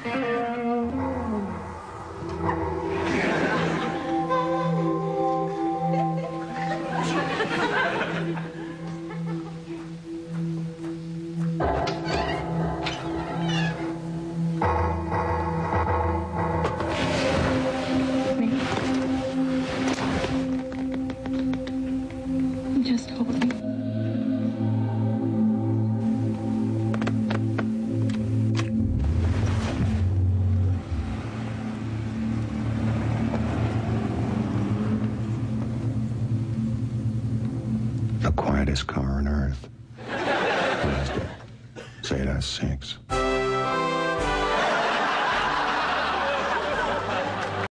Just hold me. The quietest car on Earth. Say that's 6.